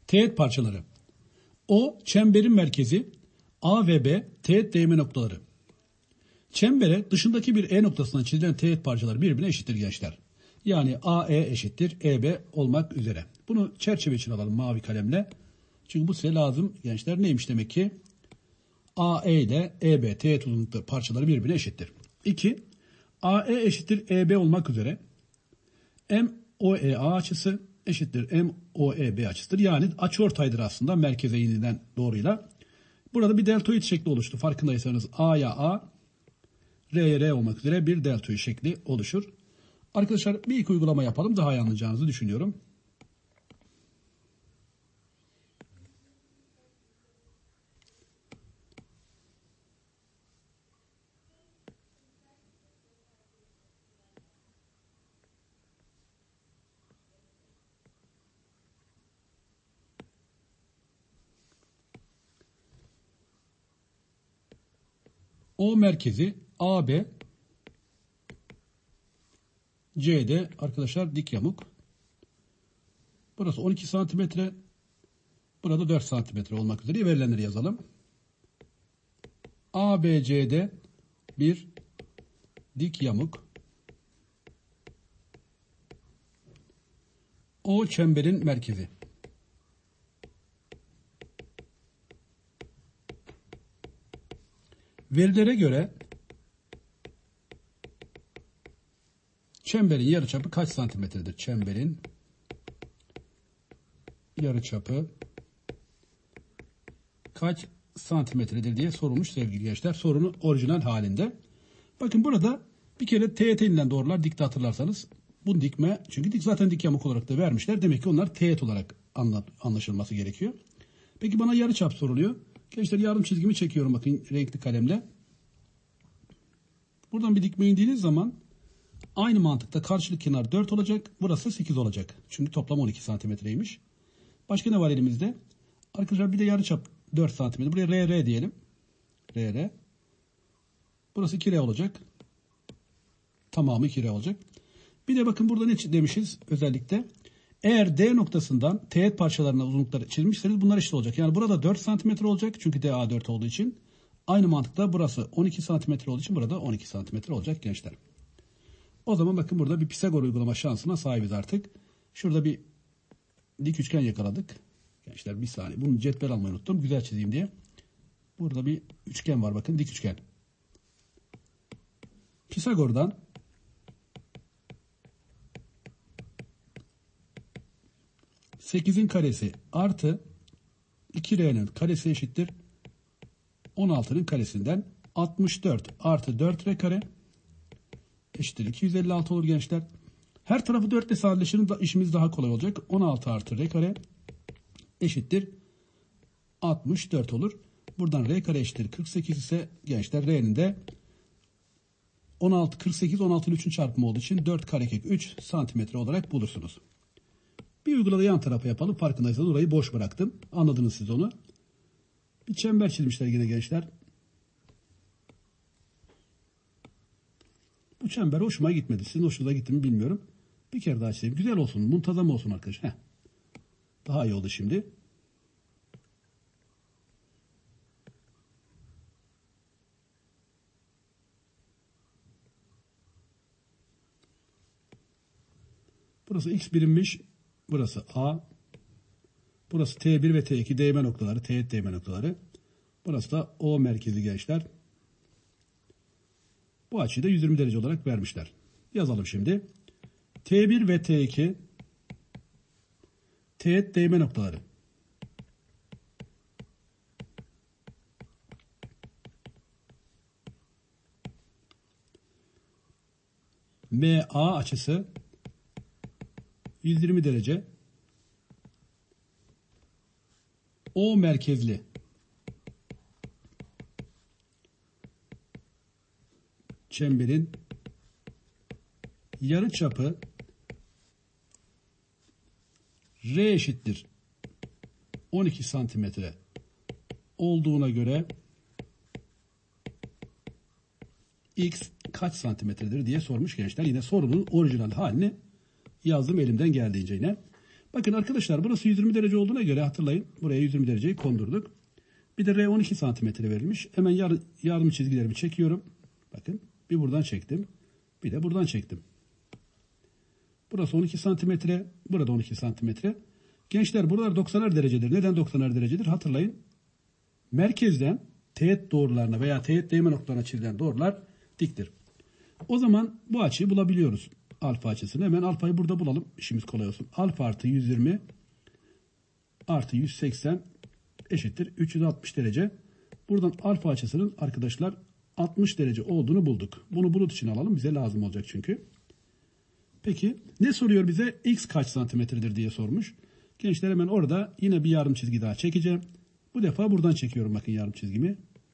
Teğet parçaları. O çemberin merkezi, A ve B teğet değme noktaları. Çembere dışındaki bir E noktasından çizilen teğet parçaları birbirine eşittir gençler. Yani AE eşittir EB olmak üzere. Bunu çerçeve için alalım mavi kalemle. Çünkü bu size lazım gençler. Neymiş demek ki? AE ile EB teğet uzunlukları parçaları birbirine eşittir. 2. AE eşittir EB olmak üzere MOEA açısı eşittir MOEB açısıdır. Yani açıortaydır aslında merkeze inilen doğruyla. Burada bir deltoid şekli oluştu. Farkındaysanız A'ya A, R'ye R olmak üzere bir deltoid şekli oluşur. Arkadaşlar bir iki uygulama yapalım. Daha iyi anlayacağınızı düşünüyorum. O merkezi AB, CD arkadaşlar dik yamuk. Burası 12 santimetre. Burada 4 santimetre olmak üzere verilenleri yazalım. ABCD bir dik yamuk. O çemberin merkezi. Verilere göre çemberin yarıçapı kaç santimetredir? Çemberin yarıçapı kaç santimetredir diye sorulmuş sevgili gençler. Sorunun orijinal halinde. Bakın burada bir kere teğet inilen doğrular dikti hatırlarsanız. Bu dikme çünkü zaten dik yamuk olarak da vermişler. Demek ki onlar teğet olarak anlaşılması gerekiyor. Peki bana yarıçap soruluyor. Gençler yarım çizgimi çekiyorum bakın renkli kalemle. Buradan bir dikme indiğiniz zaman aynı mantıkta karşılık kenar 4 olacak. Burası 8 olacak. Çünkü toplam 12 santimetreymiş. Başka ne var elimizde? Arkadaşlar bir de yarıçap 4 santimetre. Buraya RR diyelim. RR. Burası 2R olacak. Tamamı 2R olacak. Bir de bakın burada ne demişiz özellikle? Eğer D noktasından teğet parçalarına uzunlukları çizmişseniz bunlar eşit olacak. Yani burada 4 santimetre olacak. Çünkü DA 4 olduğu için. Aynı mantıkla burası 12 santimetre olduğu için burada 12 santimetre olacak gençler. O zaman bakın burada bir Pisagor uygulama şansına sahibiz artık. Şurada bir dik üçgen yakaladık. Gençler bir saniye. Bunu cetvel almayı unuttum. Güzel çizeyim diye. Burada bir üçgen var bakın dik üçgen. Pisagor'dan %8'in karesi artı 2R'nin karesi eşittir 16'nın karesinden 64 artı 4R kare eşittir 256 olur gençler. Her tarafı 4 ile sadeleştirin işimiz daha kolay olacak. 16 artı R kare eşittir 64 olur. Buradan R kare eşittir 48 ise gençler R'nin de 16, 48, 16'ın 3'ün çarpımı olduğu için 4 karekök 3 santimetre olarak bulursunuz. Bir uygulada yan tarafa yapalım. Farkındaysanız orayı boş bıraktım. Anladınız siz onu. Bir çember çizmişler yine gençler. Bu çember hoşuma gitmedi. Sizin hoşunuza gitti mi bilmiyorum. Bir kere daha çizeyim. Güzel olsun. Muntazam olsun arkadaşlar. Daha iyi oldu şimdi. Burası X birimmiş. Burası A. Burası T1 ve T2 değme noktaları. Teğet değme noktaları. Burası da O merkezi gençler. Bu açıyı da 120 derece olarak vermişler. Yazalım şimdi. T1 ve T2 teğet değme noktaları. MA açısı 120 derece. O merkezli çemberin yarıçapı R eşittir 12 santimetre olduğuna göre X kaç santimetredir diye sormuş gençler. Yine sorunun orijinal halini yazdım elimden geldiğince yine. Bakın arkadaşlar burası 120 derece olduğuna göre hatırlayın. Buraya 120 dereceyi kondurduk. Bir de R 12 santimetre verilmiş. Hemen yarım çizgilerimi çekiyorum. Bakın bir buradan çektim. Bir de buradan çektim. Burası 12 santimetre. Burada 12 santimetre. Gençler buralar 90'ar derecedir. Neden 90'ar derecedir? Hatırlayın. Merkezden teğet doğrularına veya teğet değme noktalarına çizilen doğrular diktir. O zaman bu açıyı bulabiliyoruz. Alfa açısını. Hemen alfayı burada bulalım. İşimiz kolay olsun. Alfa artı 120 artı 180 eşittir 360 derece. Buradan alfa açısının arkadaşlar 60 derece olduğunu bulduk. Bunu bulut için alalım. Bize lazım olacak çünkü. Peki ne soruyor bize? X kaç santimetredir diye sormuş. Gençler hemen orada yine bir yarım çizgi daha çekeceğim. Bu defa buradan çekiyorum bakın yarım çizgimi.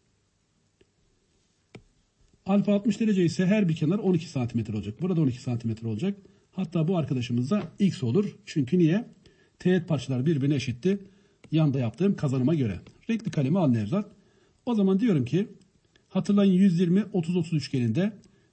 Alfa 60 derece ise her bir kenar 12 santimetre olacak. Burada 12 santimetre olacak. Hatta bu arkadaşımız da X olur. Çünkü niye? Teğet parçalar birbirine eşitti. Yanda yaptığım kazanıma göre. Renkli kalemi al Nevzat. O zaman diyorum ki hatırlayın 120 30-30 üçgeninde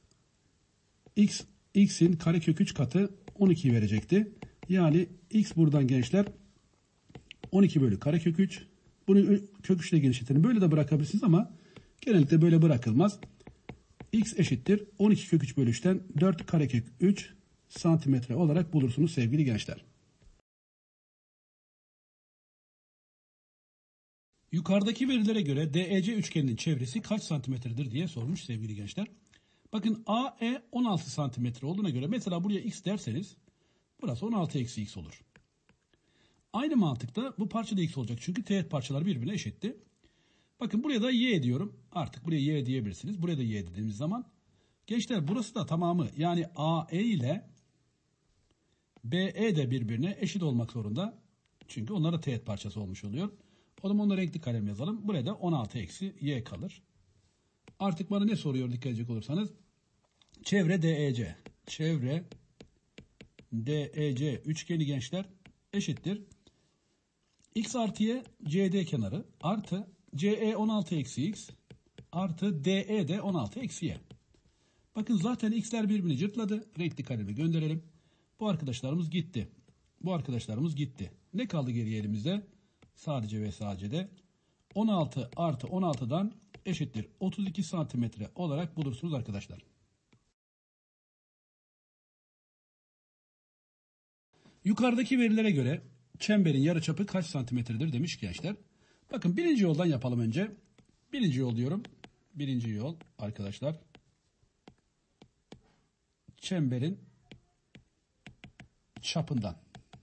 X'in karekök 3 katı 12 verecekti. Yani X buradan gençler 12 bölü karekök 3. Bunu kök 3 ile genişletelim. Böyle de bırakabilirsiniz ama genellikle böyle bırakılmaz. X eşittir 12 kök 3 bölü 3'ten 4 karekök 3 santimetre olarak bulursunuz sevgili gençler. Yukarıdaki verilere göre DEC üçgeninin çevresi kaç santimetredir diye sormuş sevgili gençler. Bakın AE 16 santimetre olduğuna göre mesela buraya x derseniz burası 16 eksi x olur. Aynı mantıkta bu parça da x olacak çünkü teğet parçalar birbirine eşitti. Bakın buraya da y diyorum. Artık buraya y diyebilirsiniz. Buraya da y dediğimiz zaman. Gençler burası da tamamı yani AE ile BE de birbirine eşit olmak zorunda. Çünkü onlar da teğet parçası olmuş oluyor. O zaman onları renkli kalem yazalım. Buraya da 16 eksi y kalır. Artık bana ne soruyor dikkat edecek olursanız. Çevre DEC. Çevre DEC üçgeni gençler eşittir. X artı y CD kenarı artı CE 16 eksi x artı DE de 16 eksi y. Bakın zaten x'ler birbirini cırtladı. Renkli kalemi gönderelim. Bu arkadaşlarımız gitti. Bu arkadaşlarımız gitti. Ne kaldı geriye elimizde? Sadece ve sadece de 16 artı 16'dan eşittir 32 santimetre olarak bulursunuz arkadaşlar. Yukarıdaki verilere göre çemberin yarıçapı kaç santimetredir demiş gençler. Bakın birinci yoldan yapalım önce. Birinci yol diyorum. Birinci yol arkadaşlar. Çemberin çapından.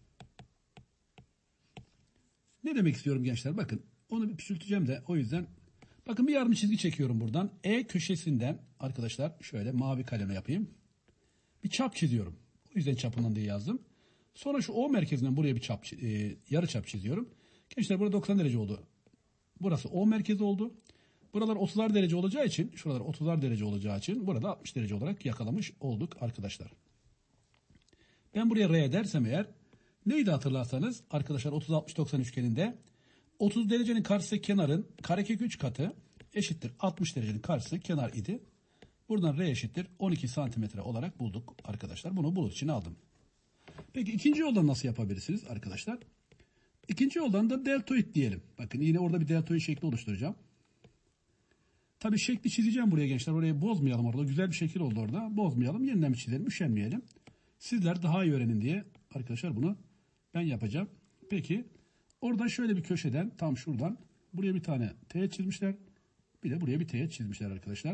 Ne demek istiyorum gençler? Bakın onu bir küçülteceğim de o yüzden. Bakın bir yarım çizgi çekiyorum buradan. E köşesinden arkadaşlar şöyle mavi kalemle yapayım. Bir çap çiziyorum. O yüzden çapından diye yazdım. Sonra şu O merkezinden buraya bir yarı çap çiziyorum. Gençler burada 90 derece oldu. Burası O merkezi oldu. Buralar 30'ar derece olacağı için, şuralar 30'ar derece olacağı için burada 60 derece olarak yakalamış olduk arkadaşlar. Ben buraya R dersem eğer neydi hatırlarsanız arkadaşlar 30-60-90 üçgeninde 30 derecenin karşısı kenarın karekök 3 katı eşittir 60 derecenin karşısı kenar idi. Buradan R eşittir 12 santimetre olarak bulduk arkadaşlar. Bunu bulut için aldım. Peki ikinci yoldan nasıl yapabilirsiniz arkadaşlar? İkinci yoldan da deltoid diyelim. Bakın yine orada bir deltoid şekli oluşturacağım. Tabii şekli çizeceğim buraya gençler. Orayı bozmayalım orada. Güzel bir şekil oldu orada. Bozmayalım. Yeniden bir çizelim. Üşenmeyelim. Sizler daha iyi öğrenin diye arkadaşlar bunu ben yapacağım. Peki oradan şöyle bir köşeden tam şuradan buraya bir tane teğet çizmişler. Bir de buraya bir teğet çizmişler arkadaşlar.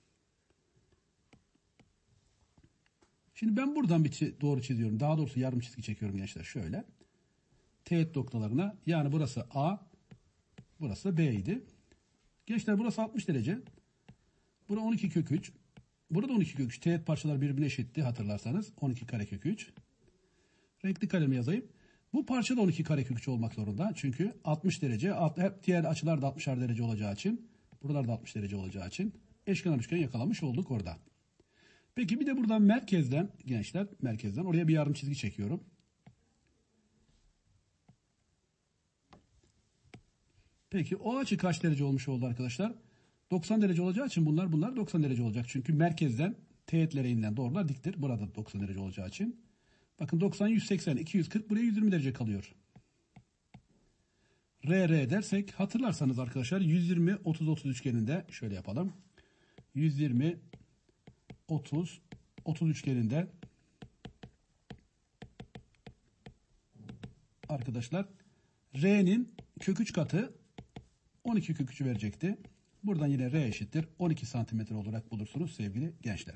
Şimdi ben buradan bir doğru çiziyorum. Daha doğrusu yarım çizgi çekiyorum gençler. Şöyle. Teğet noktalarına. Yani burası A. Burası da B idi. Gençler burası 60 derece. Burası 12 kök 3. Burada 12 kök 3. Teğet parçalar birbirine eşitti hatırlarsanız. 12 karekök 3. Renkli kalemi yazayım. Bu parça da 12 karekök 3 olmak zorunda. Çünkü 60 derece. Hep diğer açılar da 60'ar derece olacağı için. Buralar da 60 derece olacağı için. Eşkenar üçgen yakalamış olduk orada. Peki bir de buradan merkezden gençler merkezden oraya bir yarım çizgi çekiyorum. Peki o açı kaç derece olmuş oldu arkadaşlar? 90 derece olacağı için bunlar 90 derece olacak. Çünkü merkezden teğetlere inilen doğrular diktir. Burada 90 derece olacağı için. Bakın 90, 180, 240 buraya 120 derece kalıyor. R dersek hatırlarsanız arkadaşlar 120, 30, 30 üçgeninde şöyle yapalım. 120, 30, 30 üçgeninde arkadaşlar R'nin kök 3 katı 12 kök 3'ü verecekti. Buradan yine R eşittir 12 santimetre olarak bulursunuz sevgili gençler.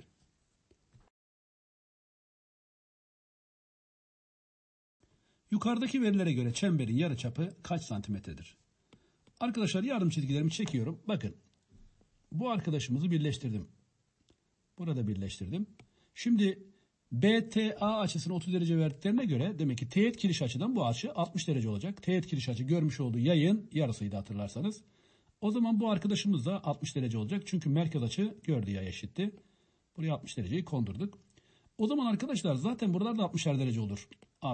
Yukarıdaki verilere göre çemberin yarıçapı kaç santimetredir? Arkadaşlar yardım çizgilerimi çekiyorum. Bakın bu arkadaşımızı birleştirdim. Burada birleştirdim. Şimdi BTA açısını 30 derece verdiklerine göre demek ki teğet kiriş açıdan bu açı 60 derece olacak. Teğet kiriş açı görmüş olduğu yayın yarısıydı hatırlarsanız. O zaman bu arkadaşımız da 60 derece olacak. Çünkü merkez açı gördüğü yay eşitti. Buraya 60 dereceyi kondurduk. O zaman arkadaşlar zaten buralarda 60'er derece olur.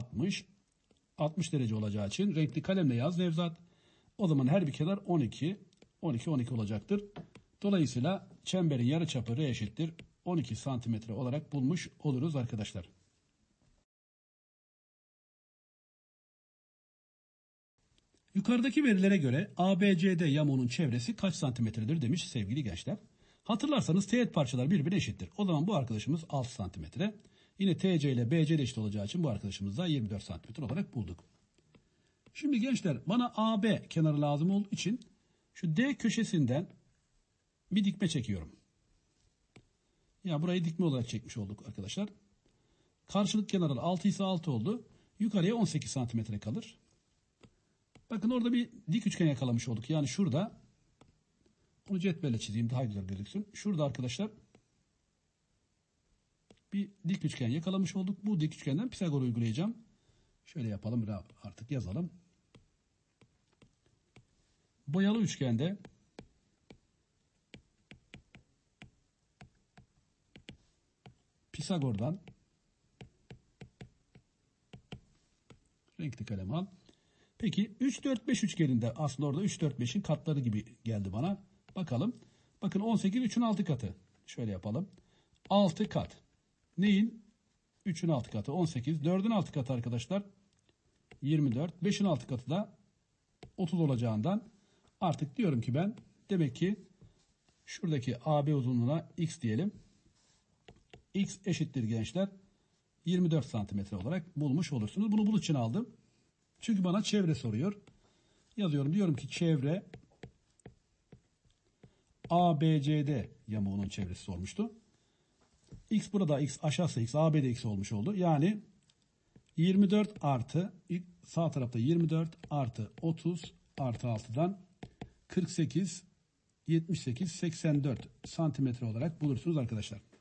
60 derece olacağı için renkli kalemle yaz Nevzat. O zaman her bir kenar 12, 12, 12 olacaktır. Dolayısıyla çemberin yarıçapı R eşittir 12 santimetre olarak bulmuş oluruz arkadaşlar. Yukarıdaki verilere göre ABCD yamuğunun çevresi kaç santimetredir demiş sevgili gençler. Hatırlarsanız teğet parçalar birbirine eşittir. O zaman bu arkadaşımız 6 santimetre. Yine TC ile BC de eşit olacağı için bu arkadaşımız da 24 santimetre olarak bulduk. Şimdi gençler bana AB kenarı lazım olduğu için şu D köşesinden bir dikme çekiyorum. Ya burayı dikme olarak çekmiş olduk arkadaşlar. Karşılık kenarı 6 ise 6 oldu. Yukarıya 18 santimetre kalır. Bakın orada bir dik üçgen yakalamış olduk. Yani şurada onu cetvelle çizeyim daha güzel gözüksün. Şurada arkadaşlar bir dik üçgen yakalamış olduk. Bu dik üçgenden Pisagor uygulayacağım. Şöyle yapalım artık yazalım. Boyalı üçgende Pisagor'dan renkli kalem al. Peki 3, 4, 5 üçgeninde aslında orada 3, 4, 5'in katları gibi geldi bana. Bakalım. Bakın 18 3'ün 6 katı. Şöyle yapalım. 6 kat. Neyin? 3'ün 6 katı 18. 4'ün 6 katı arkadaşlar 24. 5'in 6 katı da 30 olacağından artık diyorum ki ben demek ki şuradaki AB uzunluğuna x diyelim. X eşittir gençler 24 santimetre olarak bulmuş olursunuz. Bunu bulut için aldım. Çünkü bana çevre soruyor. Yazıyorum diyorum ki çevre ABCD yamuğunun çevresi sormuştu. X burada x aşağısı x AB'de x olmuş oldu. Yani 24 artı sağ tarafta 24 artı 30 artı 6'dan 48 78 84 santimetre olarak bulursunuz arkadaşlar.